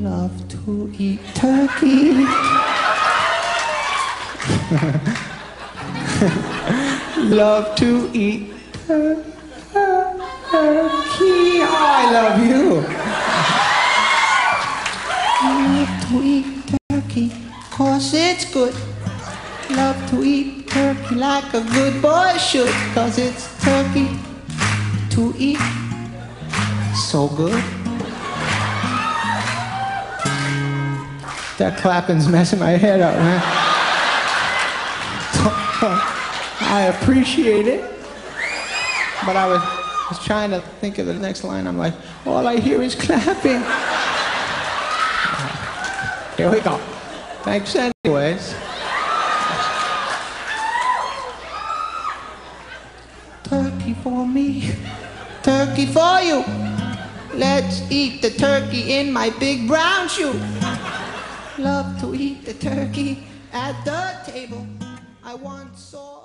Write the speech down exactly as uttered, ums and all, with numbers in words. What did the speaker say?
love to eat turkey. Love to eat tur turkey. Oh, I love you. Love to eat turkey, 'cause it's good. Love to eat turkey like a good boy should, 'cause it's turkey to eat. So good. That clapping's messing my head up, man. I appreciate it, but I was, was trying to think of the next line. I'm like, all I hear is clapping. Here we go. Thanks anyways. Turkey for me, turkey for you. Let's eat the turkey in my big brown shoe. Love to eat the turkey at the table. I once saw